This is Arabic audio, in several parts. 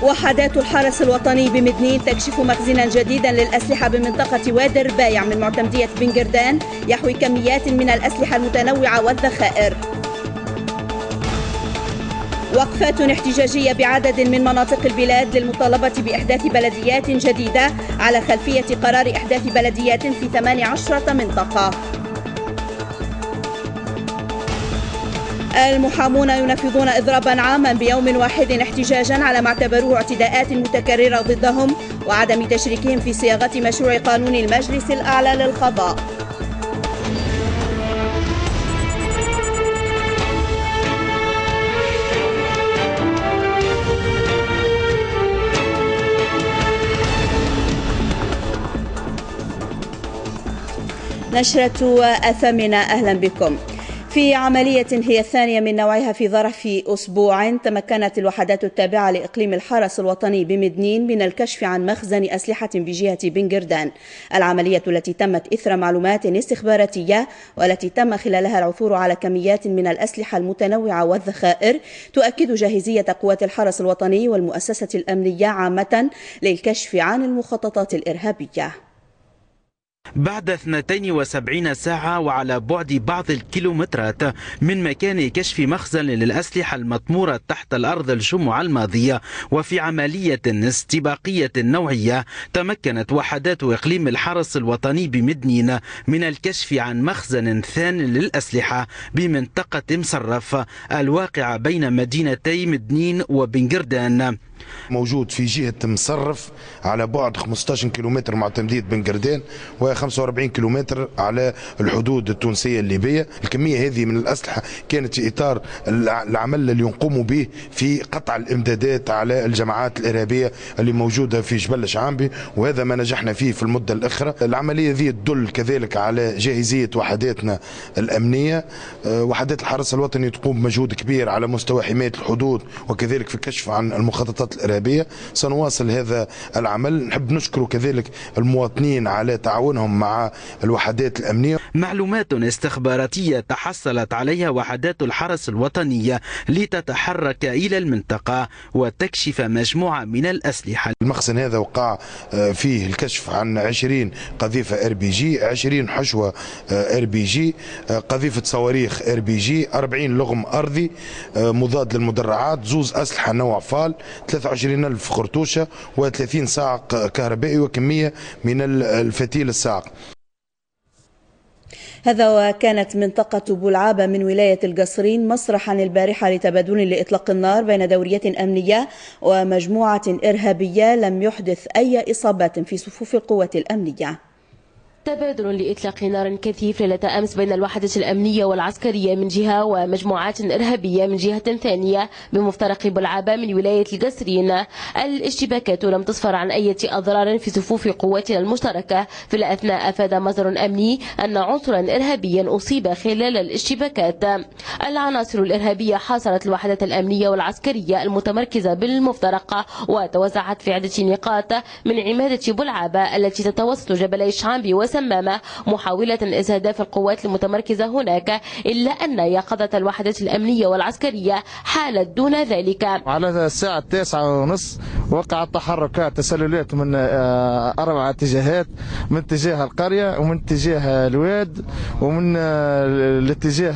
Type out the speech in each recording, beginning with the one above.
وحدات الحرس الوطني بمدنين تكشف مخزنا جديدا للأسلحة بمنطقة وادي الربايع من معتمدية بنجردان يحوي كميات من الأسلحة المتنوعة والذخائر. وقفات احتجاجية بعدد من مناطق البلاد للمطالبة بإحداث بلديات جديدة على خلفية قرار إحداث بلديات في 18 منطقة. المحامون ينفذون إضرابا عاما بيوم واحد احتجاجا على ما اعتبروه اعتداءات متكررة ضدهم وعدم تشريكهم في صياغة مشروع قانون المجلس الأعلى للقضاء. نشرة الثامنة، أهلا بكم. في عملية هي الثانية من نوعها في ظرف أسبوع تمكنت الوحدات التابعة لإقليم الحرس الوطني بمدنين من الكشف عن مخزن أسلحة بجهة بنجردان. العملية التي تمت إثر معلومات استخباراتية والتي تم خلالها العثور على كميات من الأسلحة المتنوعة والذخائر تؤكد جاهزية قوات الحرس الوطني والمؤسسة الأمنية عامة للكشف عن المخططات الإرهابية. بعد 72 ساعة وعلى بعد بعض الكيلومترات من مكان كشف مخزن للأسلحة المطمورة تحت الأرض الجمعة الماضية، وفي عملية استباقية نوعية تمكنت وحدات إقليم الحرس الوطني بمدنين من الكشف عن مخزن ثان للأسلحة بمنطقة مصرف الواقعة بين مدينتي مدنين وبنجردان. موجود في جهة مصرف على بعد 15 كيلومتر معتمدية بنجردان و45 كيلومتر على الحدود التونسية الليبية. الكمية هذه من الأسلحة كانت في إطار العمل اللي يقوموا به في قطع الإمدادات على الجماعات الإرهابية اللي موجودة في جبل شعامبي، وهذا ما نجحنا فيه في المدة الأخرى. العملية ذي تدل كذلك على جاهزية وحداتنا الأمنية. وحدات الحرس الوطني تقوم بمجهود كبير على مستوى حماية الحدود وكذلك في الكشف عن المخططات الإرهابية. سنواصل هذا العمل. نحب نشكر كذلك المواطنين على تعاونهم مع الوحدات الأمنية. معلومات استخباراتية تحصلت عليها وحدات الحرس الوطنية لتتحرك إلى المنطقة وتكشف مجموعة من الأسلحة. المخزن هذا وقع فيه الكشف عن 20 قذيفة RPG، 20 حشوة RPG، قذيفة صواريخ RPG، 40 لغم أرضي مضاد للمدرعات، زوز أسلحة نوع فال، 23,000 خرطوشة و30 صاعق كهربائي وكمية من الفتيل الصاعق. هذا وكانت منطقة بولعابة من ولاية القصرين مسرحا البارحة لتبادل لإطلاق النار بين دورية أمنية ومجموعة إرهابية لم يحدث أي إصابات في صفوف القوات الأمنية. تبادل لإطلاق نار كثيف ليلة أمس بين الوحدة الأمنية والعسكرية من جهة ومجموعات إرهابية من جهة ثانية بمفترق بولعابة من ولاية القصرين. الاشتباكات لم تسفر عن أي أضرار في صفوف قواتنا المشتركة. في الأثناء أفاد مصدر أمني أن عنصرا إرهابيا أصيب خلال الاشتباكات. العناصر الإرهابية حاصرت الوحدة الأمنية والعسكرية المتمركزة بالمفترقة وتوزعت في عدة نقاط من عمادة بولعابة التي تتوسط جبلي شعامبي وسمامة محاولة استهداف القوات المتمركزة هناك، إلا أن يقظة الوحدة الأمنية والعسكرية حالت دون ذلك. على الساعة 9:30 وقعت تحركات تسللات من 4 اتجاهات، من اتجاه القرية ومن اتجاه الواد ومن الاتجاه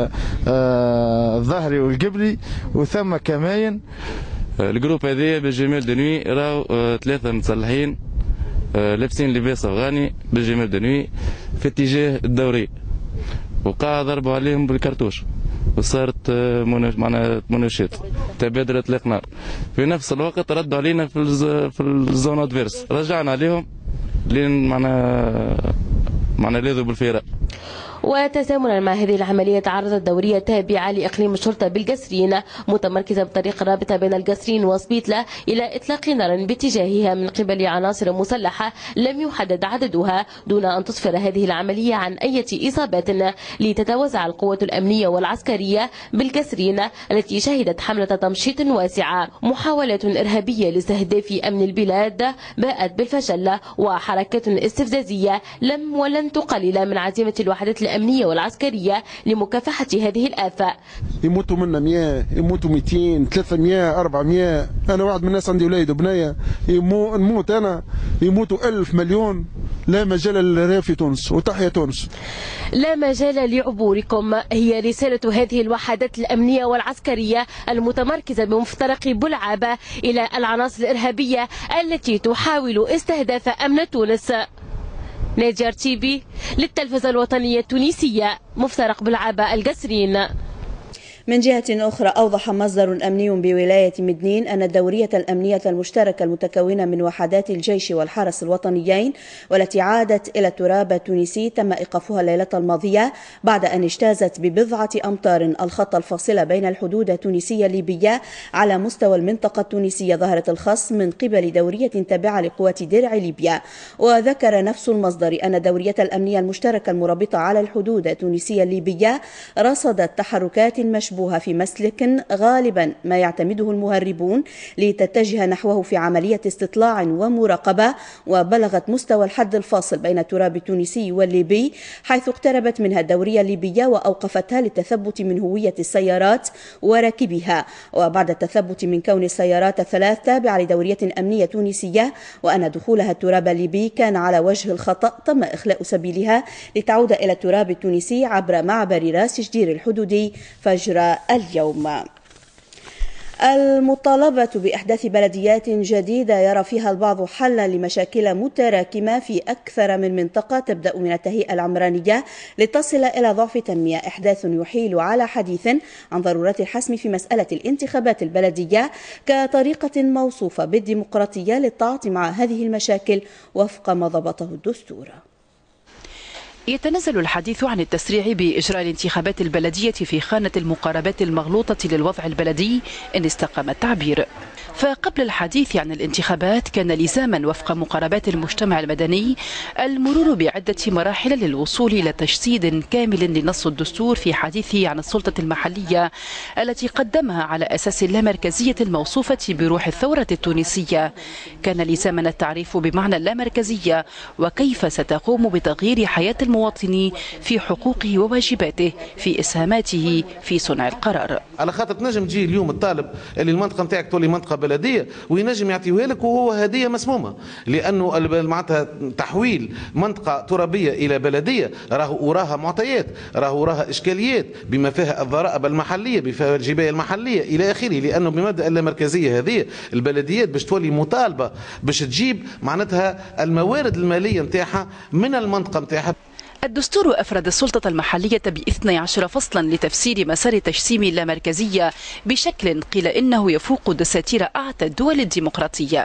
الظهري والقبلي وثم كماين. الجروب هذه بالجمال دنوي راهو 3 مسلحين لابسين لباس افغاني بالجمال دنوي في اتجاه الدوري، وقع ضربوا عليهم بالكرتوش وصارت مناوشات تبادل اطلاق نار. في نفس الوقت ردوا علينا في الزون ادفيرس، رجعنا عليهم لين معنا لاذوا بالفيرة. وتزامنا مع هذه العملية تعرضت الدورية التابعة لإقليم الشرطة بالقصرين متمركزة بطريق الرابطة بين القصرين وسبيتلة إلى إطلاق نار باتجاهها من قبل عناصر مسلحة لم يحدد عددها، دون أن تسفر هذه العملية عن أي إصابات، لتتوزع القوة الأمنية والعسكرية بالقصرين التي شهدت حملة تمشيط واسعة. محاولة إرهابية لاستهداف أمن البلاد باءت بالفشل، وحركات استفزازية لم ولن تقلل من عزيمة الوحدات الأمنية الأمنية والعسكرية لمكافحة هذه الآفة. يموتوا منا 100، يموتوا 200، 300، 400. أنا واحد من الناس عندي ولاد وبنية، نموت أنا، يموتوا 1000 مليون. لا مجال للريف في تونس، وتحيا تونس. لا مجال لعبوركم هي رسالة هذه الوحدات الأمنية والعسكرية المتمركزة بمفترق بلعابة إلى العناصر الإرهابية التي تحاول استهداف أمن تونس. نادية تيبي للتلفزة الوطنية التونسية، مفترق بلعابة القصرين. من جهة أخرى، أوضح مصدر أمني بولاية مدنين أن الدورية الأمنية المشتركة المتكونة من وحدات الجيش والحرس الوطنيين والتي عادت إلى التراب التونسي تم إيقافها الليلة الماضية بعد أن اجتازت ببضعة أمتار الخط الفاصل بين الحدود التونسية الليبية على مستوى المنطقة التونسية ظهرة الخص من قبل دورية تابعة لقوات درع ليبيا. وذكر نفس المصدر أن الدورية الأمنية المشتركة المربطة على الحدود التونسية الليبية رصدت تحركات مشبوهة في مسلك غالبا ما يعتمده المهربون لتتجه نحوه في عملية استطلاع ومراقبة، وبلغت مستوى الحد الفاصل بين التراب التونسي والليبي، حيث اقتربت منها الدورية الليبية وأوقفتها للتثبت من هوية السيارات وراكبها. وبعد التثبت من كون السيارات الثلاث تابعة لدورية أمنية تونسية وأن دخولها التراب الليبي كان على وجه الخطأ، تم إخلاء سبيلها لتعود إلى التراب التونسي عبر معبر راس جدير الحدودي فجر اليوم. المطالبة بإحداث بلديات جديدة يرى فيها البعض حلا لمشاكل متراكمة في أكثر من منطقة، تبدأ من التهيئة العمرانية لتصل إلى ضعف تنمية. إحداث يحيل على حديث عن ضرورة الحسم في مسألة الانتخابات البلدية كطريقة موصوفة بالديمقراطية للتعاطي مع هذه المشاكل وفق ما ضبطه الدستور. يتنزل الحديث عن التسريع بإجراء الانتخابات البلدية في خانة المقاربات المغلوطة للوضع البلدي إن استقام التعبير. فقبل الحديث عن الانتخابات كان لزاما وفق مقاربات المجتمع المدني المرور بعدة مراحل للوصول إلى تجسيد كامل لنص الدستور في حديثه عن السلطة المحلية التي قدمها على أساس اللامركزية الموصوفة بروح الثورة التونسية. كان لزاما التعريف بمعنى اللامركزية وكيف ستقوم بتغيير حياة المواطن في حقوقه وواجباته في إسهاماته في صنع القرار. على خاطر تنجم تجي اليوم الطالب اللي المنطقة نتاعك تولي منطقة بلدية وينجم يعطيوها لك وهو هدية مسمومة، لأنه معناتها تحويل منطقة ترابية إلى بلدية وراها معطيات، وراها إشكاليات بما فيها الضرائب المحلية، بما فيها الجباية المحلية إلى آخره، لأنه بمبدأ اللامركزية هذه البلديات باش تولي مطالبة باش تجيب معناتها الموارد المالية نتاعها من المنطقة نتاعها. الدستور أفرد السلطة المحلية ب12 فصلا لتفسير مسار تجسيم اللامركزية بشكل قيل إنه يفوق دساتير أعتى الدول الديمقراطية.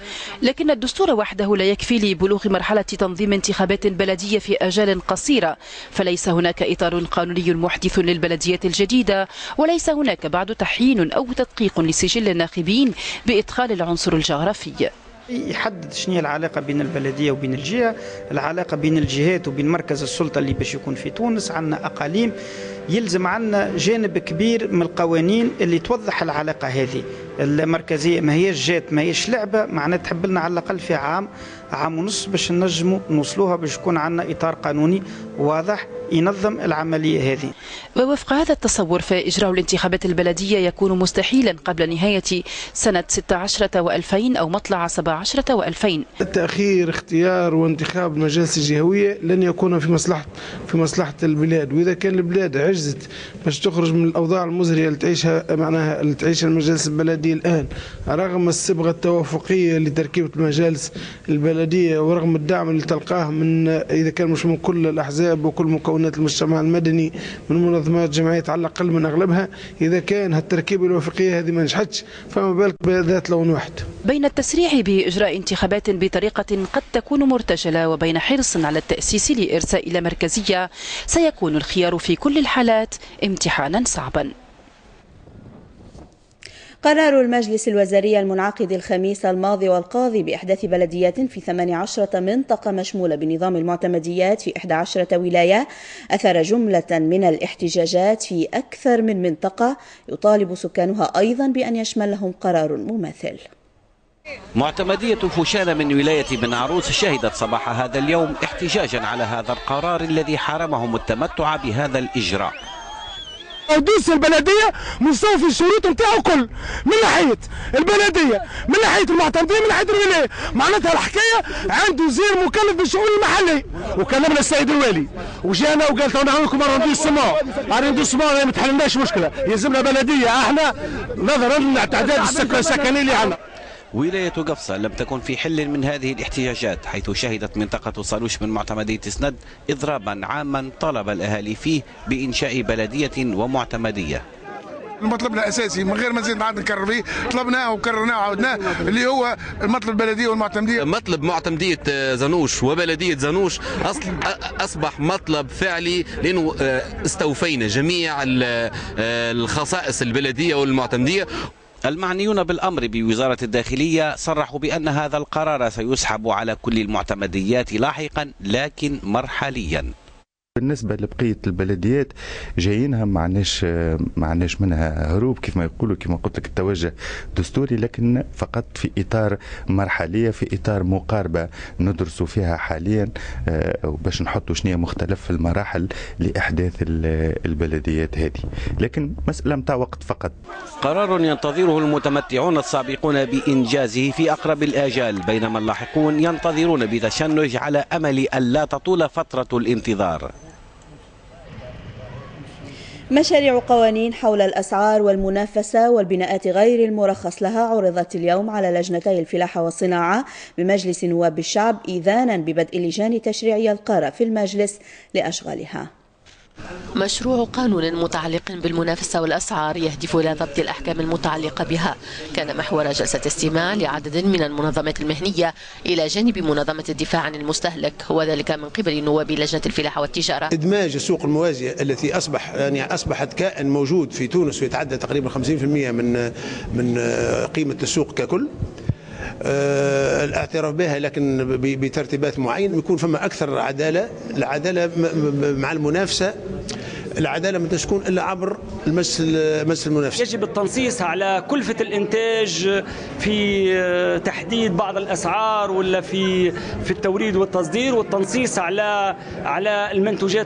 لكن الدستور وحده لا يكفي لبلوغ مرحلة تنظيم انتخابات بلدية في آجال قصيرة، فليس هناك إطار قانوني محدث للبلديات الجديدة، وليس هناك بعد تحيين أو تدقيق لسجل الناخبين بإدخال العنصر الجغرافي. يحدد شنو هي العلاقه بين البلديه وبين الجهه، العلاقه بين الجهات وبين مركز السلطه اللي باش يكون في تونس. عندنا اقاليم، يلزم عندنا جانب كبير من القوانين اللي توضح العلاقه هذه. المركزيه ما هيش جات، ما هيش لعبه، معناها تحب لنا على الاقل في عام ونص باش نجموا نوصلوها، باش يكون عندنا اطار قانوني واضح ينظم العملية هذه. ووفق هذا التصور فإجراء الانتخابات البلدية يكون مستحيلا قبل نهاية سنة 16 و2000 أو مطلع 17 و2000. التأخير اختيار وانتخاب المجالس الجهوية لن يكون في مصلحة البلاد، وإذا كان البلاد عجزت باش تخرج من الأوضاع المزرية اللي تعيشها معناها اللي تعيشها المجالس البلدية الآن، رغم الصبغة التوافقية لتركيبة المجالس البلدية ورغم الدعم اللي تلقاه من إذا كان مش من كل الأحزاب وكل مكونات المجتمع المدني من منظمات جمعيات على الأقل من أغلبها، إذا كان هالتركيبة الوفقية هذه ما نجحتش فما بالك بذات لون واحد. بين التسريع بإجراء انتخابات بطريقة قد تكون مرتجلة وبين حرص على التأسيس لإرساء إلى مركزية، سيكون الخيار في كل الحالات امتحانا صعبا. قرار المجلس الوزاري المنعقد الخميس الماضي والقاضي بإحداث بلديات في 18 منطقة مشمولة بنظام المعتمديات في 11 ولاية أثار جملة من الاحتجاجات في أكثر من منطقة، يطالب سكانها أيضا بأن يشملهم قرار مماثل. معتمدية فوشانة من ولاية بن عروس شهدت صباح هذا اليوم احتجاجا على هذا القرار الذي حرمهم التمتع بهذا الإجراء. ودوس البلديه مستوفي الشروط نتاعو كل، من ناحيه البلديه، من ناحيه المعتمدين، من ناحيه الولايه، معناتها الحكايه عنده وزير مكلف بالشؤون المحليه، وكلمنا السيد الوالي وجانا وقال تو نعمل لكم ندوس سماء، ندوس سماء ما تحلناش مشكله، يلزمنا بلديه احنا نظرا للتعداد السكني اللي عندنا. ولاية قفصة لم تكن في حل من هذه الاحتجاجات، حيث شهدت منطقة صالوش من معتمدية سند إضرابا عاما طالب الأهالي فيه بإنشاء بلدية ومعتمدية. المطلب الاساسي من غير ما نزيد نعاد نكرر فيه، طلبناه وكررناه وعاودناه، اللي هو المطلب البلديه والمعتمديه. مطلب معتمديه زانوش وبلديه زانوش اصبح مطلب فعلي، لانه استوفينا جميع الخصائص البلديه والمعتمديه. المعنيون بالأمر بوزارة الداخلية صرحوا بأن هذا القرار سيسحب على كل المعتمديات لاحقا، لكن مرحليا. بالنسبة لبقية البلديات جايينها معناش منها هروب كيف ما يقولوا، كما قلت لك التوجه دستوري، لكن فقط في إطار مرحلية، في إطار مقاربة ندرسوا فيها حاليا باش نحطوا شنو مختلف المراحل لإحداث البلديات هذه، لكن مسألة متاع وقت فقط. قرار ينتظره المتمتعون السابقون بإنجازه في أقرب الآجال، بينما اللاحقون ينتظرون بتشنج على أمل ألا تطول فترة الانتظار. مشاريع قوانين حول الأسعار والمنافسة والبناءات غير المرخص لها عرضت اليوم على لجنتي الفلاحة والصناعة بمجلس نواب الشعب، إذانا ببدء اللجان تشريعية القارة في المجلس لأشغالها. مشروع قانون متعلق بالمنافسة والأسعار يهدف إلى ضبط الأحكام المتعلقة بها، كان محور جلسة استماع لعدد من المنظمات المهنية إلى جانب منظمة الدفاع عن المستهلك، وذلك من قبل نواب لجنة الفلاحة والتجارة. إدماج السوق الموازية التي أصبحت كائن موجود في تونس ويتعدى تقريبا 50% من قيمة السوق ككل، الاعتراف بها لكن بترتيبات معينة، يكون فما أكثر عدالة. العدالة مع المنافسة، العدالة ما تكون إلا عبر مس المنافسة. يجب التنصيص على كلفة الإنتاج في تحديد بعض الأسعار ولا في التوريد والتصدير، والتنصيص على المنتوجات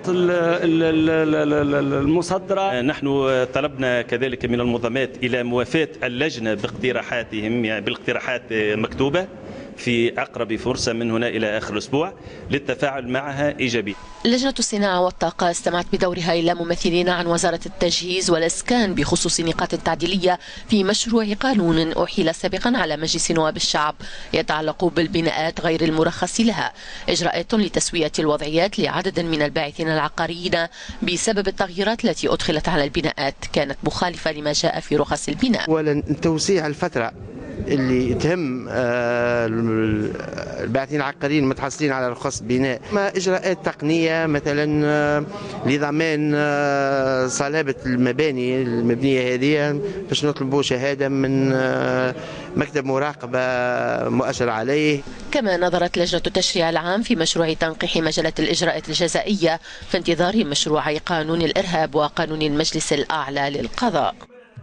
المصدرة. نحن طلبنا كذلك من المنظمات إلى موافاة اللجنة باقتراحاتهم، يعني بالاقتراحات مكتوبة في أقرب فرصة من هنا إلى آخر الأسبوع للتفاعل معها إيجابي. لجنة الصناعة والطاقة استمعت بدورها إلى ممثلين عن وزارة التجهيز والإسكان بخصوص نقاط تعديلية في مشروع قانون أحيل سابقا على مجلس نواب الشعب يتعلق بالبناءات غير المرخص لها، إجراءات لتسوية الوضعيات لعدد من الباعثين العقاريين بسبب التغييرات التي أدخلت على البناءات كانت مخالفة لما جاء في رخص البناء. توسيع الفترة اللي تهم الباعثين العقاريين المتحصلين على رخص بناء، ما اجراءات تقنيه مثلا لضمان صلابه المباني المبنيه هذه، باش نطلبوا شهاده من مكتب مراقبه مؤشر عليه. كما نظرت لجنه التشريع العام في مشروع تنقيح مجالات الاجراءات الجزائيه في انتظار مشروعي قانون الارهاب وقانون المجلس الاعلى للقضاء.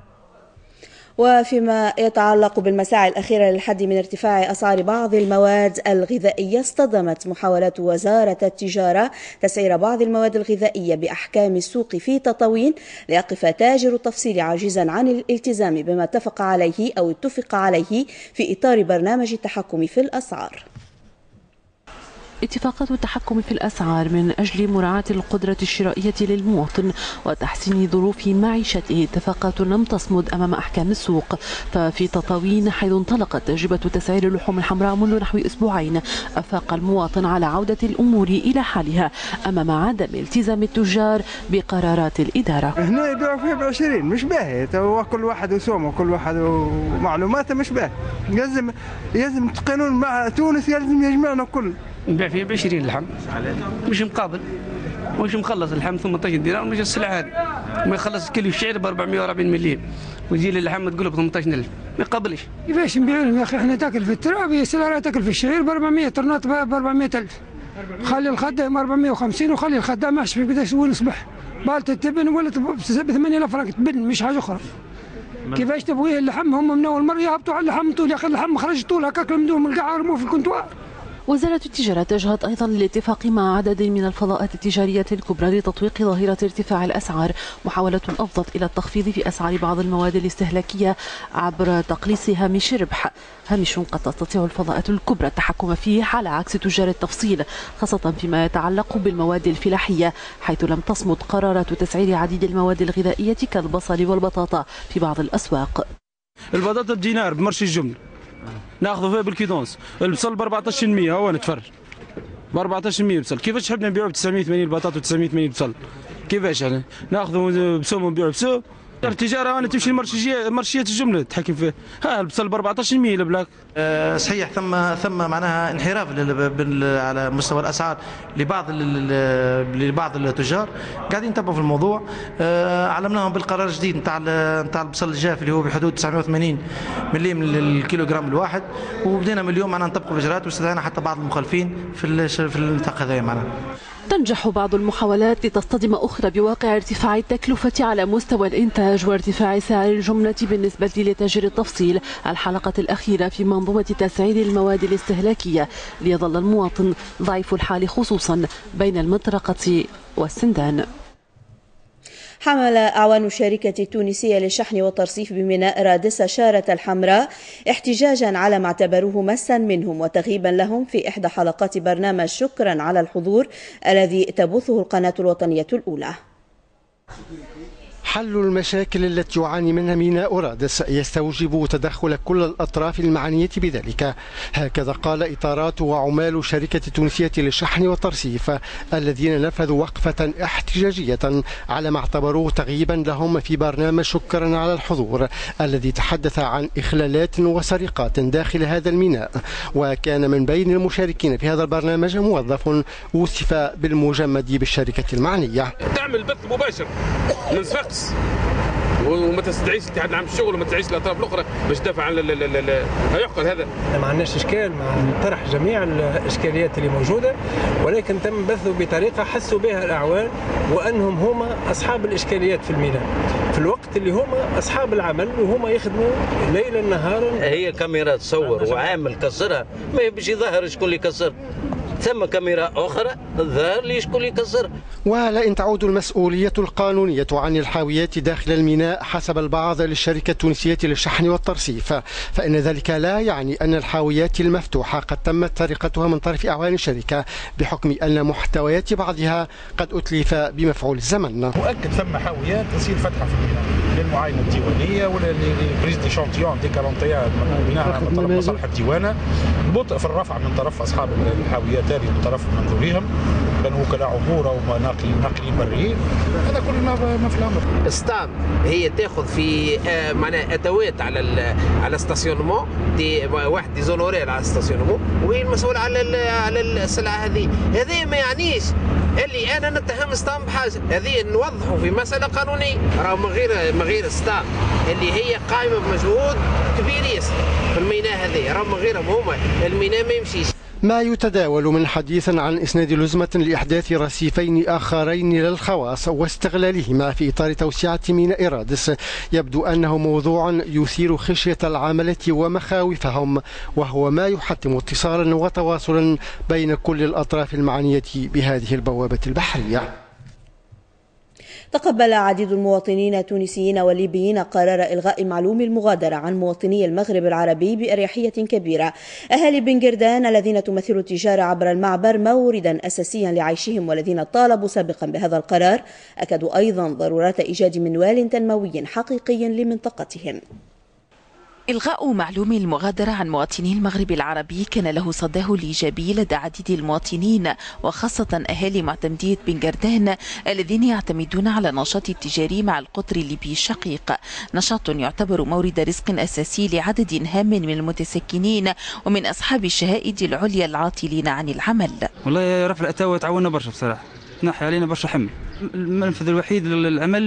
وفيما يتعلق بالمساعي الأخيرة للحد من ارتفاع أسعار بعض المواد الغذائية، اصطدمت محاولات وزارة التجارة تسعير بعض المواد الغذائية بأحكام السوق في تطاوين ليقف تاجر التفصيل عاجزا عن الالتزام بما اتفق عليه في إطار برنامج التحكم في الأسعار. اتفاقات التحكم في الأسعار من أجل مراعاة القدرة الشرائية للمواطن وتحسين ظروف معيشته، اتفاقات لم تصمد أمام أحكام السوق. ففي تطاوين حيث انطلقت تجربة تسعير اللحوم الحمراء منذ نحو أسبوعين، أفاق المواطن على عودة الأمور إلى حالها أمام عدم التزام التجار بقرارات الإدارة. هنا يبيعوا فيه ب20 مش باهي، كل واحد وسومه وكل واحد ومعلوماته مش باهي. لازم القانون مع تونس لازم يجمعنا كل. نبيع فيه ب20 اللحم، مش مقابل، مش مخلص اللحم 18 دينار، مش السلعه هذه. ما يخلص كيلو الشعير ب 440 مليون، ويجي لي اللحم تقول ب 18,000، ما يقابلش. كيفاش نبيعوا لهم يا اخي؟ احنا تاكل في التراب، السلعه تاكل في الشعير ب 400، طرنات ب 400,000. خلي الخدام 450 وخلي الخدام ما في قداش وين صبح. بالت التبن ولات ب 8,000 فرنك تبن، مش حاجه اخرى. كيفاش تبغيه اللحم؟ هم من اول مره يهبطوا على اللحم طول، يا اخي اللحم خرج طول هكاك من القاع رموه في الكونتوار. وزارة التجارة تجهد أيضا للاتفاق مع عدد من الفضاءات التجارية الكبرى لتطويق ظاهرة ارتفاع الأسعار، محاولة أفضت إلى التخفيض في أسعار بعض المواد الاستهلاكية عبر تقليص هامش ربح، هامش قد تستطيع الفضاءات الكبرى التحكم فيه على عكس تجار التفصيل، خاصة فيما يتعلق بالمواد الفلاحية، حيث لم تصمد قرارات تسعير عديد المواد الغذائية كالبصل والبطاطا في بعض الأسواق. البطاطا بدينار بمرشي الجملة ناخذه فيها بالكيدونس، البصل ب 14% هو نتفرج ب 14% بصل، كيفاش حبنا نبيعوا ب 980 البطاطا و 980 بصل؟ كيفاش احنا ناخذوا بسوم ونبيعوا بسوم؟ التجاره انا تمشي مرشيات الجمله تحكم فيه، ها البصل ب 14% البلاك. صحيح ثم معناها انحراف على مستوى الاسعار لبعض التجار، قاعدين نتبعوا في الموضوع. علمناهم بالقرار الجديد نتاع البصل الجاف اللي هو بحدود 980 مليم للكيلوغرام الواحد، وبدينا من اليوم معنا نطبقوا الاجراءات واستدعينا حتى بعض المخالفين في النطاق هذايا معنا. تنجح بعض المحاولات لتصطدم أخرى بواقع ارتفاع التكلفة على مستوى الإنتاج وارتفاع سعر الجملة بالنسبة لتاجر التفصيل، الحلقة الأخيرة في منظومة تسعير المواد الاستهلاكية، ليظل المواطن ضعيف الحال خصوصا بين المطرقة والسندان. حمل أعوان الشركة التونسية للشحن والترصيف بميناء رادس شارة الحمراء احتجاجا على ما اعتبروه مسا منهم وتغييبا لهم في إحدى حلقات برنامج شكرا على الحضور الذي تبثه القناة الوطنية الأولى. حل المشاكل التي يعاني منها ميناء رادس يستوجب تدخل كل الأطراف المعنية بذلك، هكذا قال إطارات وعمال شركة التونسية للشحن والترصيف الذين نفذوا وقفة احتجاجية على ما اعتبروه تغييبا لهم في برنامج شكرا على الحضور الذي تحدث عن إخلالات وسرقات داخل هذا الميناء. وكان من بين المشاركين في هذا البرنامج موظف وصف بالمجمد بالشركة المعنية. تعمل بث مباشر من صفاقس وما تستدعيش الاتحاد العام للشغل وما تستدعيش الاطراف الاخرى باش تدافع عن يعقل هذا. ما عندناش اشكال مع طرح جميع الاشكاليات اللي موجوده، ولكن تم بثه بطريقه حسوا بها الاعوان وانهم هما اصحاب الاشكاليات في الميناء في الوقت اللي هما اصحاب العمل وهما يخدموا ليلا نهارا. هي كاميرا تصور وعامل كسرها ما باش يظهر شكون اللي كسر، ثم كاميرا أخرى الظاهر لي شكون يكسر. ولئن تعود المسؤولية القانونية عن الحاويات داخل الميناء حسب البعض للشركة التونسية للشحن والترصيف، فإن ذلك لا يعني أن الحاويات المفتوحة قد تمت سرقتها من طرف أعوان الشركة بحكم أن محتويات بعضها قد أتلف بمفعول الزمن. مؤكد ثم حاويات تصير فتحة في الميناء للمعاينة الديوانية ولا لبريز دي شانتيون دي كالونتيات بناء على طلب مصلحة الديوانة، البطء في الرفع من طرف أصحاب الحاويات هذه من طرف منظوريهم كانوا وكلاء عبور او ناقلين بريين، هذا كل ما في الامر. ستام هي تاخذ في معناها اتوات على ستاسيونمون دي واحد ديزونوري على الستاسيونمون وهي المسؤول على السلعه هذه ما يعنيش اللي انا نتهم ستام بحاجه، هذه نوضحوا في مساله قانونيه، راهو من غير ستام اللي هي قائمه بمجهود كبير ياسر في الميناء هذه، راهو من غيرهم هما الميناء ما يمشيش. ما يتداول من حديث عن إسناد لزمة لإحداث رصيفين آخرين للخواص واستغلالهما في إطار توسعة ميناء رادس يبدو أنه موضوع يثير خشية العاملة ومخاوفهم، وهو ما يحتم اتصالا وتواصلا بين كل الأطراف المعنية بهذه البوابة البحرية. تقبل عديد المواطنين التونسيين والليبيين قرار إلغاء معلوم المغادرة عن مواطني المغرب العربي بأريحية كبيرة. أهالي بن قردان الذين تمثل التجارة عبر المعبر موردا أساسيا لعيشهم والذين طالبوا سابقا بهذا القرار أكدوا أيضا ضرورة إيجاد منوال تنموي حقيقي لمنطقتهم. إلغاء معلوم المغادرة عن مواطني المغرب العربي كان له صداه الإيجابي لدى عديد المواطنين وخاصة أهالي معتمدية بن قردان الذين يعتمدون على النشاط التجاري مع القطر الليبي الشقيق، نشاط يعتبر مورد رزق أساسي لعدد هام من المتسكنين ومن أصحاب الشهائد العليا العاطلين عن العمل. والله رفع الأتاوة تعاوننا برشا بصراحة، تنحي علينا برشا حمل. المنفذ الوحيد للعمل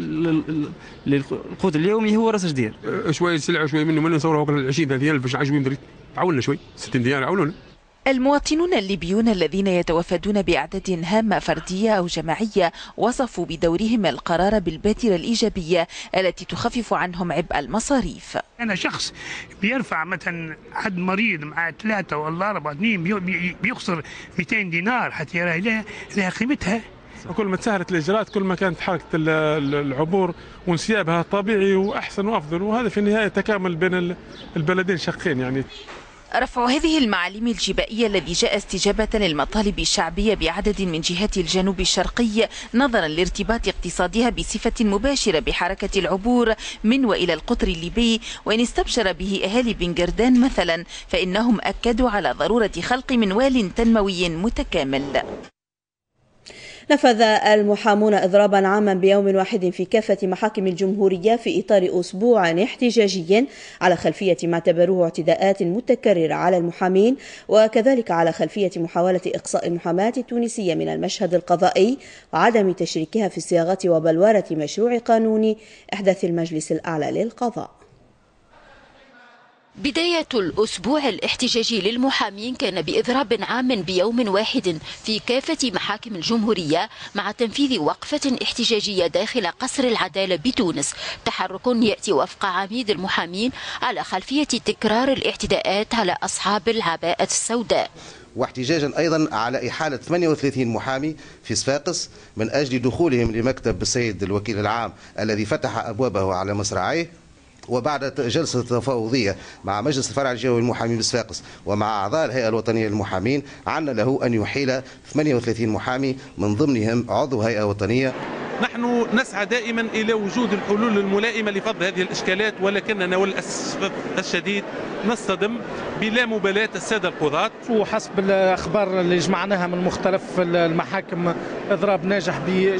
للقوت اليومي هو راس جدير. شويه سلعه شويه منه نصوروا 20 30 الف باش عايشوا دريت، عاوننا شوي 60 دينار عاونونا. المواطنون الليبيون الذين يتوافدون بأعداد هامة فردية أو جماعية وصفوا بدورهم القرار بالبادرة الإيجابية التي تخفف عنهم عبء المصاريف. أنا شخص بيرفع مثلا حد مريض مع 3 ولا 4 بيخسر 200 دينار حتى يرى لها قيمتها. كل ما تسهلت الإجراءات كل ما كانت حركة العبور وانسيابها طبيعي وأحسن وأفضل، وهذا في النهاية تكامل بين البلدين شقين يعني. رفع هذه المعالم الجبائية الذي جاء استجابة للمطالب الشعبية بعدد من جهات الجنوب الشرقي نظرا لارتباط اقتصادها بصفة مباشرة بحركة العبور من وإلى القطر الليبي، وإن استبشر به أهالي بنجردان مثلا فإنهم أكدوا على ضرورة خلق منوال تنموي متكامل. نفذ المحامون إضرابا عاما بيوم واحد في كافة محاكم الجمهورية في إطار أسبوع احتجاجي على خلفية ما اعتبروه اعتداءات متكررة على المحامين، وكذلك على خلفية محاولة إقصاء المحاماة التونسية من المشهد القضائي وعدم تشريكها في صياغة وبلورة مشروع قانون إحداث المجلس الأعلى للقضاء. بداية الأسبوع الاحتجاجي للمحامين كان بإضراب عام بيوم واحد في كافة محاكم الجمهورية مع تنفيذ وقفة احتجاجية داخل قصر العدالة بتونس، تحرك يأتي وفق عميد المحامين على خلفية تكرار الاعتداءات على أصحاب العباءة السوداء، واحتجاجا أيضا على إحالة 38 محامي في صفاقس من أجل دخولهم لمكتب السيد الوكيل العام الذي فتح أبوابه على مصراعيه، وبعد جلسة تفاوضية مع مجلس الفرع الجوي المحامين بصفاقس ومع أعضاء الهيئة الوطنية للمحامين عنا له أن يحيل 38 محامي من ضمنهم عضو هيئة وطنية. نحن نسعى دائما إلى وجود الحلول الملائمة لفض هذه الإشكالات، ولكننا وللأسف الشديد نصطدم بلا مبالاة السادة القضاة. وحسب الأخبار اللي جمعناها من مختلف المحاكم إضراب ناجح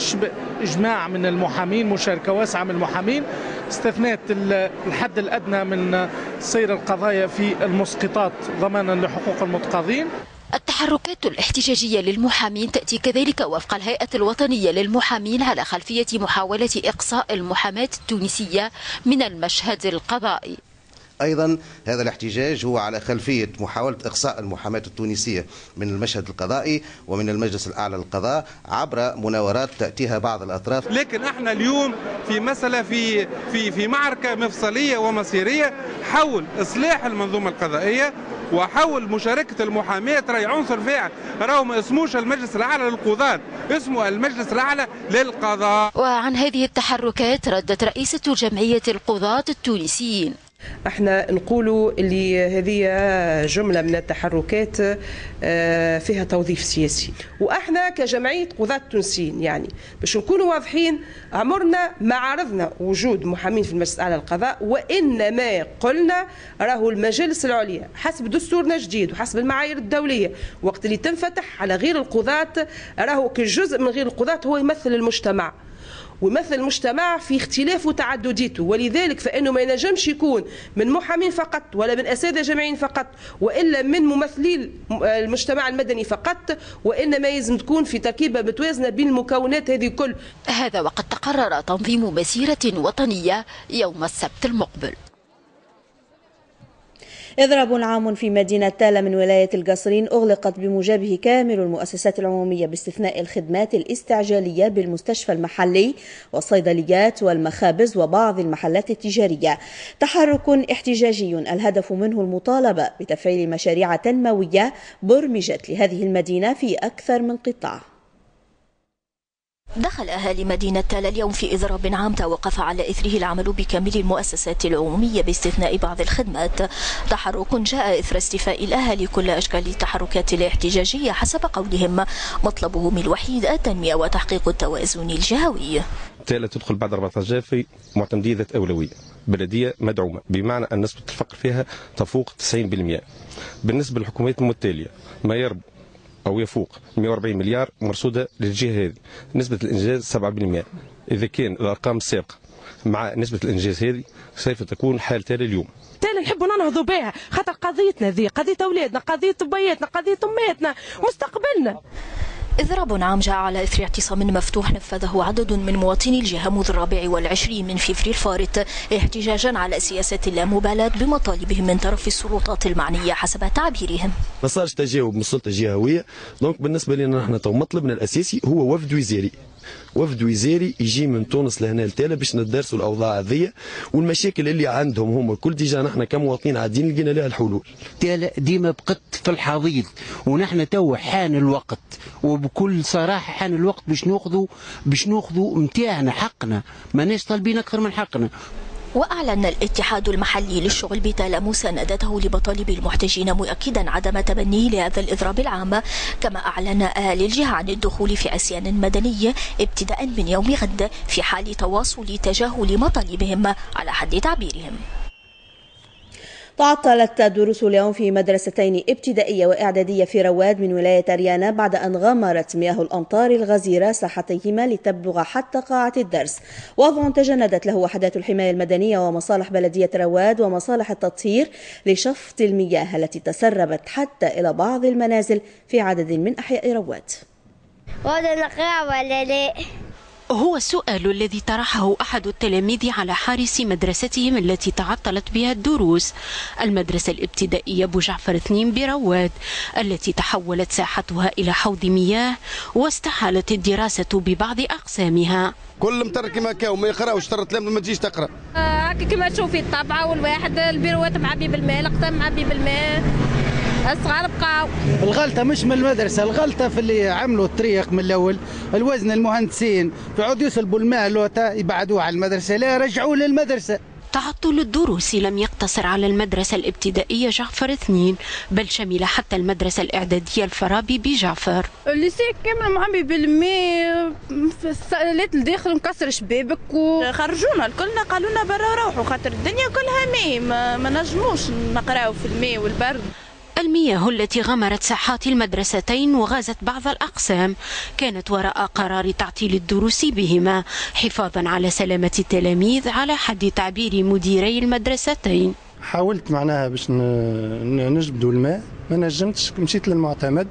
بإجماع من المحامين، مشاركة واسعة من المحامين، استثناء الحد الأدنى من سير القضايا في المسقطات ضمانا لحقوق المتقاضين. التحركات الاحتجاجية للمحامين تأتي كذلك وفق الهيئة الوطنية للمحامين على خلفية محاولة إقصاء المحاماة التونسية من المشهد القضائي. أيضا هذا الاحتجاج هو على خلفية محاولة إقصاء المحاماة التونسية من المشهد القضائي ومن المجلس الأعلى للقضاء عبر مناورات تأتيها بعض الأطراف. لكن احنا اليوم في مسألة في معركة مفصلية ومصيرية حول إصلاح المنظومة القضائية وحول مشاركة المحاماة. راهي عنصر فاعل، راهو ما اسموش المجلس الأعلى للقضاة، اسمه المجلس الأعلى للقضاء. وعن هذه التحركات ردت رئيسة جمعية القضاة التونسيين: احنا نقولوا اللي هذه جملة من التحركات فيها توظيف سياسي، واحنا كجمعية قضاة تونسيين يعني باش نكونوا واضحين عمرنا ما عرضنا وجود محامين في المجلس الأعلى للقضاء، وإنما قلنا راهو المجالس العليا حسب دستورنا الجديد وحسب المعايير الدولية وقت اللي تنفتح على غير القضاة راهو كجزء من غير القضاة هو يمثل المجتمع ويمثل المجتمع في اختلاف وتعدديته، ولذلك فإنه ما ينجمش يكون من محامين فقط ولا من أساتذة جامعيين فقط وإلا من ممثلي المجتمع المدني فقط، وإنما يلزم تكون في تركيبة متوازنة بين المكونات هذه كل. هذا وقد تقرر تنظيم مسيرة وطنية يوم السبت المقبل. إضراب عام في مدينة تالة من ولاية القصرين أغلقت بموجبه كامل المؤسسات العمومية باستثناء الخدمات الاستعجالية بالمستشفى المحلي والصيدليات والمخابز وبعض المحلات التجارية. تحرك احتجاجي الهدف منه المطالبة بتفعيل مشاريع تنموية برمجت لهذه المدينة في أكثر من قطاع. دخل أهالي مدينة تالة اليوم في إضراب عام توقف على إثره العمل بكامل المؤسسات العمومية باستثناء بعض الخدمات. تحرك جاء إثر استيفاء الأهالي كل أشكال التحركات الاحتجاجية حسب قولهم مطلبهم الوحيد التنمية وتحقيق التوازن الجهوي. تالة تدخل بعد 14 جافي معتمدية ذات أولوية، بلدية مدعومة بمعنى أن نسبة الفقر فيها تفوق 90%. بالنسبة للحكومات المتالية ما يربو أو يفوق 140 مليار مرصودة للجهة هذه، نسبة الإنجاز 7%. إذا كان الأرقام السابقة مع نسبة الإنجاز هذه سوف تكون حال تالي اليوم. تالي نحبوا ننهضوا بها خاطر قضيتنا ذي قضية أولادنا، قضية بياتنا، قضية أماتنا، مستقبلنا. إضراب عام جاء على إثر اعتصام مفتوح نفذه عدد من مواطني الجهة منذ 24 من فبراير الفارط احتجاجا على سياسة اللامبالاة بمطالبهم من طرف السلطات المعنية حسب تعبيرهم. ما صارش تجاوب من السلطة الجهوية، دونك بالنسبة لنا نحن مطلبنا الأساسي هو وفد وزاري. وفد وزاري يجي من تونس لهنا لتالا باش ندرسوا الاوضاع هذيا والمشاكل اللي عندهم هما الكل. ديجا نحن كمواطنين عاديين لقينا لها الحلول. تالا ديما بقت في الحضيض، ونحن تو حان الوقت، وبكل صراحه حان الوقت باش ناخذوا متاعنا حقنا، ماناش طالبين اكثر من حقنا. وأعلن الاتحاد المحلي للشغل بتالا مساندته لمطالب المحتجين مؤكدا عدم تبنيه لهذا الإضراب العام، كما أعلن أهالي الجهة عن الدخول في عصيان مدني ابتداء من يوم غد في حال تواصل تجاهل مطالبهم على حد تعبيرهم. تعطلت الدروس اليوم في مدرستين ابتدائية وإعدادية في رواد من ولاية أريانا بعد أن غمرت مياه الأمطار الغزيرة ساحتيهما لتبلغ حتى قاعة الدرس، وضع تجندت له وحدات الحماية المدنية ومصالح بلدية رواد ومصالح التطهير لشفط المياه التي تسربت حتى إلى بعض المنازل في عدد من أحياء رواد. وهذا نقرأ ولا لا؟ هو السؤال الذي طرحه أحد التلاميذ على حارس مدرستهم التي تعطلت بها الدروس، المدرسة الابتدائية أبو جعفر 2 برواد، التي تحولت ساحتها إلى حوض مياه واستحالت الدراسة ببعض أقسامها. كل مطر كما كاو ما يقراوش، ترى تلامذة ما تجيش تقرا. هكا كما تشوفي الطبعة، والواحد البيروات معبي بالماء، الأقسام معبي بالماء، الصغار بقاو. الغلطة مش من المدرسة، الغلطة في اللي عملوا الطريق من الأول، الوزن المهندسين يقعدوا يسلبوا الماء لوتا يبعدوه على المدرسة، لا رجعوه للمدرسة. تعطل الدروس لم يقتصر على المدرسة الابتدائية جعفر 2 بل شمل حتى المدرسة الإعدادية الفارابي بجعفر. الليسي كامل معبي بالماء، في الصالات الداخل مكسر شبابك وخرجونا الكلنا، قالوا لنا برا روحوا خاطر الدنيا كلها ماء، ما نجموش نقراو في الماء والبرد. المياه التي غمرت ساحات المدرستين وغازت بعض الأقسام كانت وراء قرار تعطيل الدروس بهما حفاظا على سلامة التلاميذ على حد تعبير مديري المدرستين. حاولت معناها باش نجبدوا الماء، ما نجمتش، مشيت للمعتمد.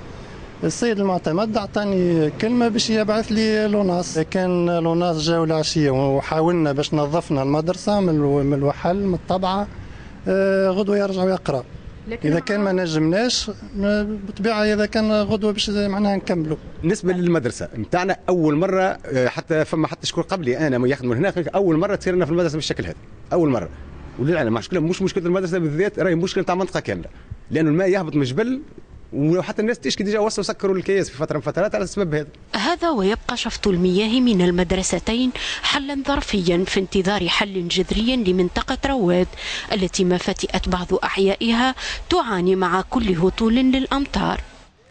السيد المعتمد أعطاني كلمة باش يبعث لي لوناس، كان لوناس جاو العشية وحاولنا باش نظفنا المدرسة من الوحل من الطبعة، غدوة يرجعوا يقرأ. إذا كان ما نجمناش بالطبيعة إذا كان غدوة باش معناها نكملوا. بالنسبة للمدرسة نتاعنا أول مرة، حتى فما حتى شكون قبلي أنا ياخذ من هناك، أول مرة تصير لنا في المدرسة بالشكل هذا، أول مرة. وللعلم مش مشكلة المدرسة بالذات، راهي مشكلة تاع منطقة كاملة، لأنه الماء يهبط من الجبل وحتى الناس تشكي ديجا وصلوا سكروا الكياس في فترة من فترات على السبب هذا. هذا ويبقى شفط المياه من المدرستين حلا ظرفيا في انتظار حل جذري لمنطقة رواد التي ما فتئت بعض أحيائها تعاني مع كل هطول للأمطار.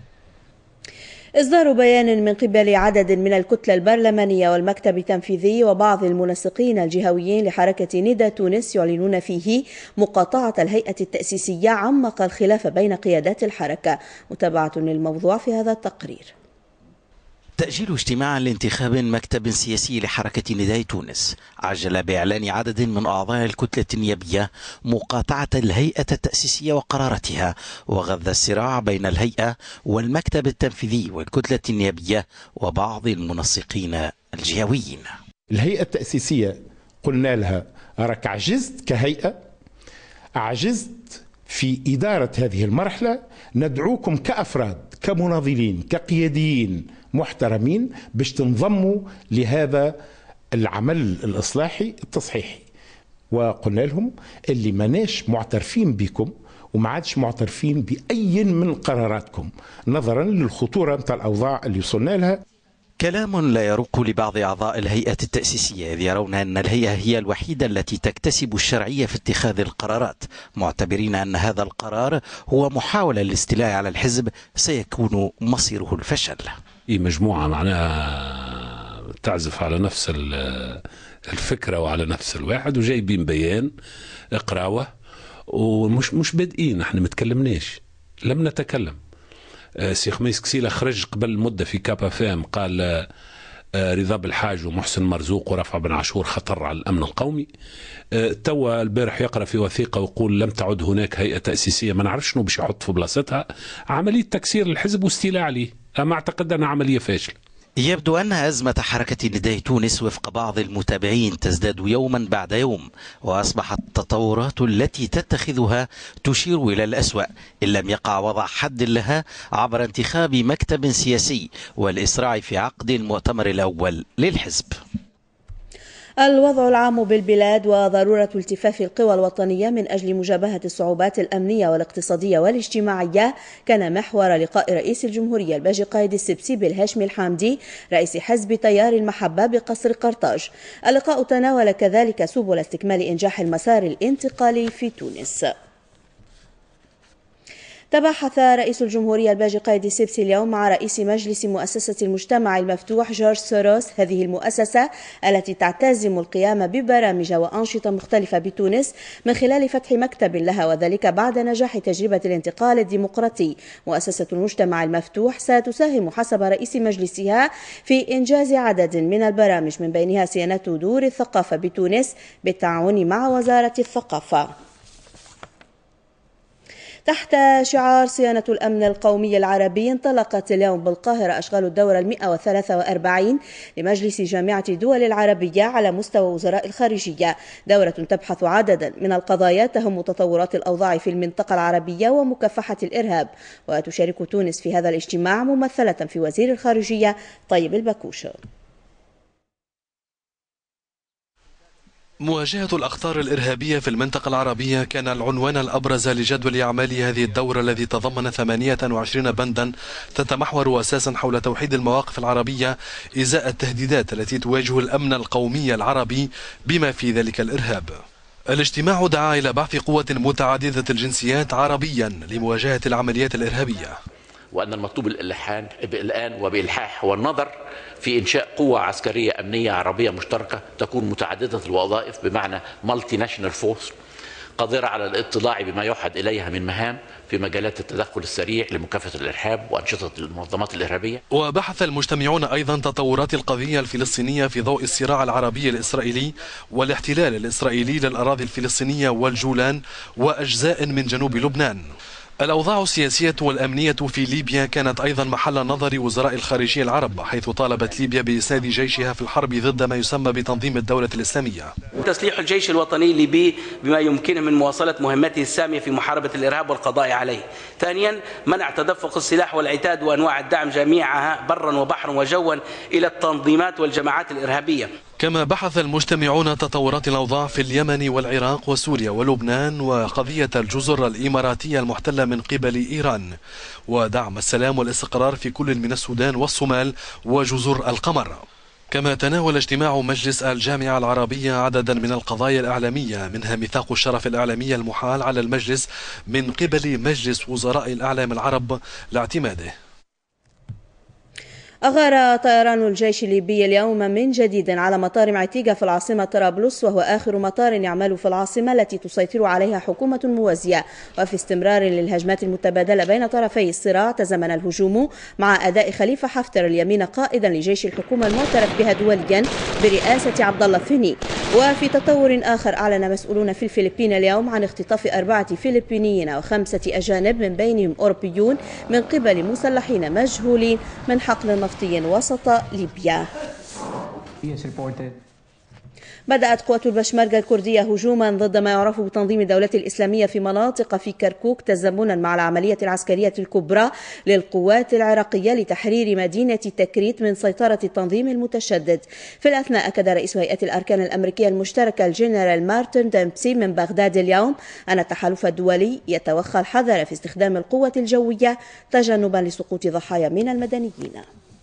إصدار بيان من قبل عدد من الكتلة البرلمانية والمكتب التنفيذي وبعض المنسقين الجهويين لحركة ندى تونس يعلنون فيه مقاطعة الهيئة التأسيسية عمق الخلاف بين قيادات الحركة. متابعة للموضوع في هذا التقرير. تأجيل اجتماع لانتخاب مكتب سياسي لحركة نداء تونس عجل بإعلان عدد من أعضاء الكتلة النيابية مقاطعة الهيئة التأسيسية وقراراتها، وغذى الصراع بين الهيئة والمكتب التنفيذي والكتلة النيابية وبعض المنسقين الجهويين. الهيئة التأسيسية قلنا لها راك عجزت كهيئة، عجزت في إدارة هذه المرحلة، ندعوكم كأفراد كمناضلين كقياديين محترمين باش تنضموا لهذا العمل الإصلاحي التصحيحي. وقلنا لهم اللي ماناش معترفين بكم وما عادش معترفين بأي من قراراتكم نظرا للخطورة متاع الأوضاع اللي وصلنا لها. كلام لا يروق لبعض أعضاء الهيئة التأسيسية، إذ يرون أن الهيئة هي الوحيدة التي تكتسب الشرعية في اتخاذ القرارات، معتبرين أن هذا القرار هو محاولة للاستيلاء على الحزب سيكون مصيره الفشل. مجموعة معناها تعزف على نفس الفكرة وعلى نفس الواحد، وجايبين بيان اقراوه ومش بادئين، احنا ما تكلمناش، لم نتكلم. سي خميس كسيلة خرج قبل مدة في كابا فام قال رضا بالحاج ومحسن مرزوق ورفع بن عاشور خطر على الأمن القومي. توا البارح يقرأ في وثيقة ويقول لم تعد هناك هيئة تأسيسية، ما نعرفش شنو باش يحط في بلاصتها، عملية تكسير الحزب واستيلاء عليه. أما أعتقد أنها عملية فاشلة. يبدو أن أزمة حركة نداء تونس وفق بعض المتابعين تزداد يوما بعد يوم، وأصبحت التطورات التي تتخذها تشير إلى الأسوأ إن لم يقع وضع حد لها عبر انتخاب مكتب سياسي والإسراع في عقد المؤتمر الأول للحزب. الوضع العام بالبلاد وضرورة التفاف القوى الوطنية من أجل مجابهة الصعوبات الأمنية والاقتصادية والاجتماعية كان محور لقاء رئيس الجمهورية الباجي قايد السبسي بالهاشمي الحامدي رئيس حزب تيار المحبة بقصر قرطاج. اللقاء تناول كذلك سبل استكمال إنجاح المسار الانتقالي في تونس. تباحث رئيس الجمهورية الباجي قايد السبسي اليوم مع رئيس مجلس مؤسسة المجتمع المفتوح جورج سوروس. هذه المؤسسة التي تعتزم القيام ببرامج وأنشطة مختلفة بتونس من خلال فتح مكتب لها، وذلك بعد نجاح تجربة الانتقال الديمقراطي. مؤسسة المجتمع المفتوح ستساهم حسب رئيس مجلسها في إنجاز عدد من البرامج من بينها صيانة دور الثقافة بتونس بالتعاون مع وزارة الثقافة. تحت شعار صيانة الأمن القومي العربي انطلقت اليوم بالقاهرة أشغال الدورة 143 لمجلس جامعة الدول العربية على مستوى وزراء الخارجية، دورة تبحث عددا من القضايا تهم تطورات الأوضاع في المنطقة العربية ومكافحة الإرهاب. وتشارك تونس في هذا الاجتماع ممثلة في وزير الخارجية طيب البكوش. مواجهة الأخطار الإرهابية في المنطقة العربية كان العنوان الأبرز لجدول أعمال هذه الدورة الذي تضمن 28 بندا تتمحور أساسا حول توحيد المواقف العربية إزاء التهديدات التي تواجه الأمن القومي العربي بما في ذلك الإرهاب. الاجتماع دعا إلى بعث قوة متعددة الجنسيات عربيا لمواجهة العمليات الإرهابية، وأن المطلوب الآن وبإلحاح هو النظر في إنشاء قوة عسكرية أمنية عربية مشتركة تكون متعددة الوظائف، بمعنى مالتي ناشونال فورس، قادرة على الاطلاع بما يوحد إليها من مهام في مجالات التدخل السريع لمكافحة الإرهاب وأنشطة المنظمات الإرهابية. وبحث المجتمعون أيضا تطورات القضية الفلسطينية في ضوء الصراع العربي الإسرائيلي والاحتلال الإسرائيلي للأراضي الفلسطينية والجولان وأجزاء من جنوب لبنان. الأوضاع السياسية والأمنية في ليبيا كانت أيضا محل نظر وزراء الخارجية العرب، حيث طالبت ليبيا بإسناد جيشها في الحرب ضد ما يسمى بتنظيم الدولة الإسلامية. تسليح الجيش الوطني الليبي بما يمكنه من مواصلة مهمته السامية في محاربة الإرهاب والقضاء عليه. ثانيا، منع تدفق السلاح والعتاد وأنواع الدعم جميعها برا وبحرا وجوا إلى التنظيمات والجماعات الإرهابية. كما بحث المجتمعون تطورات الأوضاع في اليمن والعراق وسوريا ولبنان وقضية الجزر الإماراتية المحتلة من قبل إيران، ودعم السلام والاستقرار في كل من السودان والصومال وجزر القمر. كما تناول اجتماع مجلس الجامعة العربية عددا من القضايا الإعلامية، منها ميثاق الشرف الإعلامي المحال على المجلس من قبل مجلس وزراء الإعلام العرب لاعتماده. أغار طيران الجيش الليبي اليوم من جديد على مطار معتيقة في العاصمة طرابلس، وهو آخر مطار يعمل في العاصمة التي تسيطر عليها حكومة موازية. وفي استمرار للهجمات المتبادلة بين طرفي الصراع، تزامن الهجوم مع أداء خليفة حفتر اليمين قائدا لجيش الحكومة المعترف بها دوليا برئاسة عبد الله فيني. وفي تطور آخر، أعلن مسؤولون في الفلبين اليوم عن اختطاف 4 فلبينيين و5 أجانب من بينهم أوروبيون من قبل مسلحين مجهولين من حقل نفطي وسط ليبيا. بدأت قوات البشمركة الكردية هجوما ضد ما يعرف بتنظيم الدولة الإسلامية في مناطق في كركوك، تزامنا مع العملية العسكرية الكبرى للقوات العراقية لتحرير مدينة تكريت من سيطرة التنظيم المتشدد. في الأثناء، أكد رئيس هيئة الأركان الأمريكية المشتركة الجنرال مارتن ديمبسي من بغداد اليوم أن التحالف الدولي يتوخى الحذر في استخدام القوة الجوية تجنبا لسقوط ضحايا من المدنيين.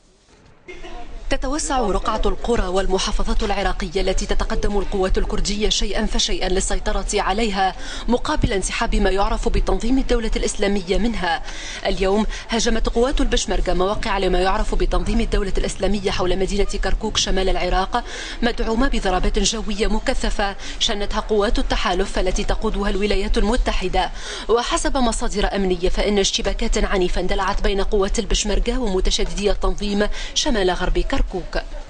تتوسع رقعة القرى والمحافظات العراقية التي تتقدم القوات الكردية شيئا فشيئا للسيطرة عليها مقابل انسحاب ما يعرف بتنظيم الدولة الإسلامية منها. اليوم هاجمت قوات البشمركة مواقع لما يعرف بتنظيم الدولة الإسلامية حول مدينة كركوك شمال العراق، مدعومة بضربات جوية مكثفة شنتها قوات التحالف التي تقودها الولايات المتحدة. وحسب مصادر أمنية، فإن اشتباكات عنيفة اندلعت بين قوات البشمركة ومتشددي التنظيم شمال غرب كركوك.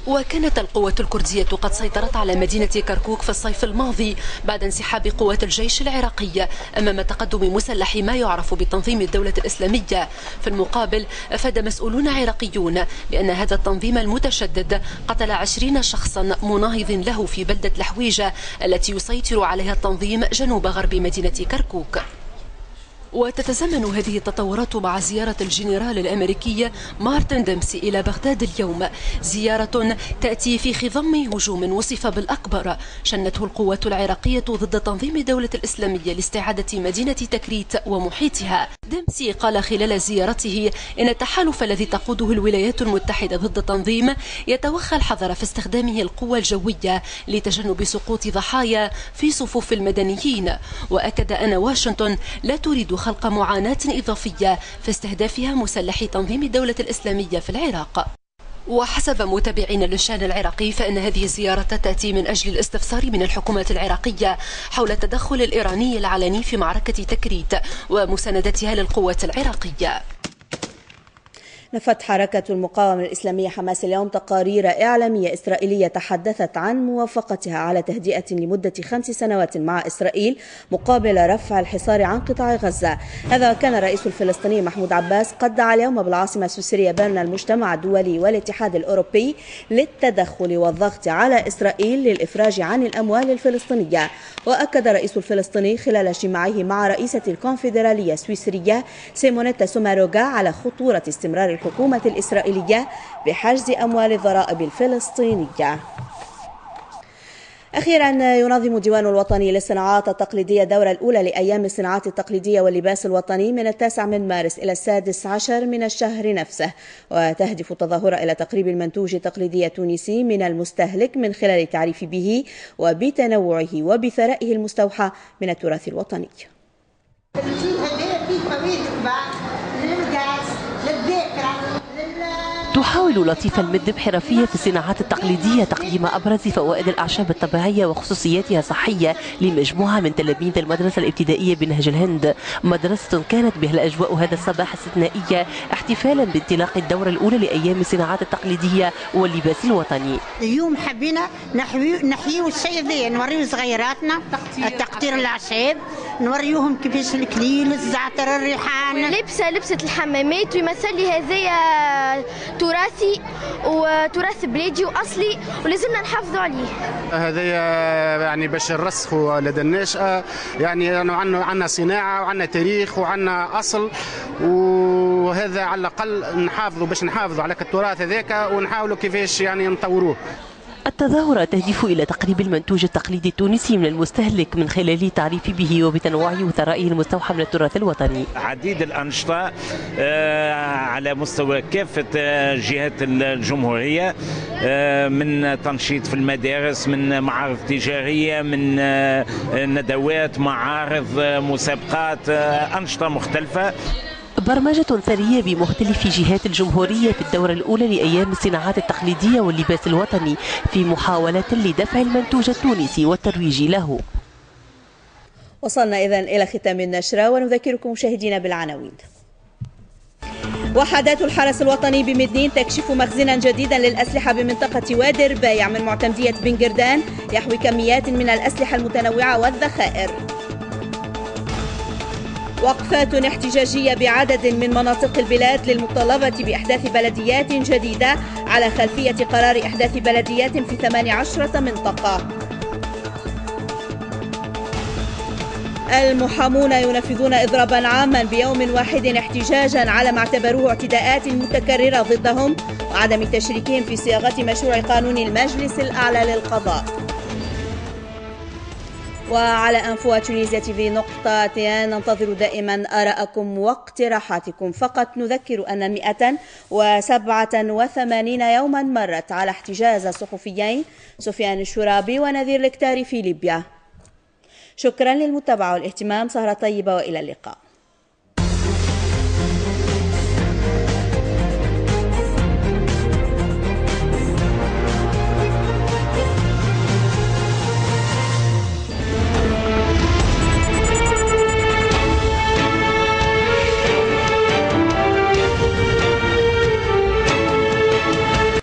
وكانت القوات الكردية قد سيطرت على مدينة كركوك في الصيف الماضي بعد انسحاب قوات الجيش العراقي أمام تقدم مسلح ما يعرف بتنظيم الدولة الإسلامية. في المقابل أفاد مسؤولون عراقيون بأن هذا التنظيم المتشدد قتل 20 شخصا مناهض له في بلدة الحويجة التي يسيطر عليها التنظيم جنوب غرب مدينة كركوك. وتتزامن هذه التطورات مع زيارة الجنرال الأمريكي مارتن ديمسي إلى بغداد اليوم، زيارة تأتي في خضم هجوم وصف بالأكبر شنته القوات العراقية ضد تنظيم الدولة الإسلامية لاستعادة مدينة تكريت ومحيطها. ديمسي قال خلال زيارته إن التحالف الذي تقوده الولايات المتحدة ضد التنظيم يتوخى الحذر في استخدامه القوى الجوية لتجنب سقوط ضحايا في صفوف المدنيين، وأكد أن واشنطن لا تريد خلق معاناة إضافية في استهدافها مسلحي تنظيم الدولة الإسلامية في العراق. وحسب متابعين للشأن العراقي فإن هذه الزيارة تأتي من أجل الاستفسار من الحكومة العراقية حول التدخل الإيراني العلني في معركة تكريت ومساندتها للقوات العراقية. نفت حركة المقاومة الإسلامية حماس اليوم تقارير إعلامية إسرائيلية تحدثت عن موافقتها على تهدئة لمدة 5 سنوات مع إسرائيل مقابل رفع الحصار عن قطاع غزة. هذا كان الرئيس الفلسطيني محمود عباس قد دعا اليوم بالعاصمة السويسرية بيرن المجتمع الدولي والاتحاد الأوروبي للتدخل والضغط على إسرائيل للإفراج عن الأموال الفلسطينية. وأكد الرئيس الفلسطيني خلال اجتماعه مع رئيسة الكونفدرالية السويسرية سيمونيتا سوماروغا على خطورة استمرار الحكومة الإسرائيلية بحجز أموال الضرائب الفلسطينية. أخيرا ينظم ديوان الوطني للصناعات التقليدية الدورة الأولى لأيام الصناعات التقليدية واللباس الوطني من 9 مارس إلى 16 من الشهر نفسه، وتهدف التظاهرة إلى تقريب المنتوج التقليدي التونسي من المستهلك من خلال التعريف به وبتنوعه وبثرائه المستوحى من التراث الوطني. تحاول لطيفة المد بحرفية في الصناعات التقليدية تقديم أبرز فوائد الأعشاب الطبيعية وخصوصياتها الصحية لمجموعة من تلاميذ المدرسة الابتدائية بنهج الهند، مدرسة كانت بها الأجواء هذا الصباح استثنائية احتفالا بانطلاق الدورة الأولى لأيام الصناعات التقليدية واللباس الوطني. اليوم حبينا نحيوا الشيء ذي، نوريو صغيراتنا تقطير الأعشاب، نوريوهم كيفاش الكليل، الزعتر، الريحان. لبسة الحمامات ويمثل لي هذايا تراثي وتراث بلادي واصلي ولازمنا نحافظوا عليه. هذايا يعني باش نرسخوا لدى الناشئه، يعني عندنا صناعه وعندنا تاريخ وعندنا اصل، وهذا على الاقل نحافظوا على التراث هذاك ونحاولوا كيفاش يعني نطوروه. التظاهرة تهدف إلى تقريب المنتوج التقليدي التونسي من المستهلك من خلال التعريف به وبتنوعه وثرائه المستوحى من التراث الوطني. عديد الأنشطة على مستوى كافة جهات الجمهورية، من تنشيط في المدارس، من معارض تجارية، من ندوات، معارض، مسابقات، أنشطة مختلفة. برمجة ثرية بمختلف جهات الجمهورية في الدورة الأولى لأيام الصناعات التقليدية واللباس الوطني في محاولة لدفع المنتوج التونسي والترويج له. وصلنا إذن إلى ختام النشرة ونذكركم مشاهدينا بالعناوين. وحدات الحرس الوطني بمدنين تكشف مخزنا جديدا للأسلحة بمنطقة وادي الربايع من معتمدية بن قردان يحوي كميات من الأسلحة المتنوعة والذخائر. وقفات احتجاجية بعدد من مناطق البلاد للمطالبة بإحداث بلديات جديدة على خلفية قرار إحداث بلديات في 18 منطقة. المحامون ينفذون إضرابا عاما بيوم واحد احتجاجا على ما اعتبروه اعتداءات متكررة ضدهم وعدم تشريكهم في صياغة مشروع قانون المجلس الأعلى للقضاء. وعلى أنفو تونيزيا تيفي نقطتين ننتظر دائما آراءكم واقتراحاتكم. فقط نذكر أن 187 يوما مرت على احتجاز الصحفيين سفيان الشرابي ونذير الكتاري في ليبيا. شكرا للمتابعة والاهتمام، سهرة طيبة وإلى اللقاء.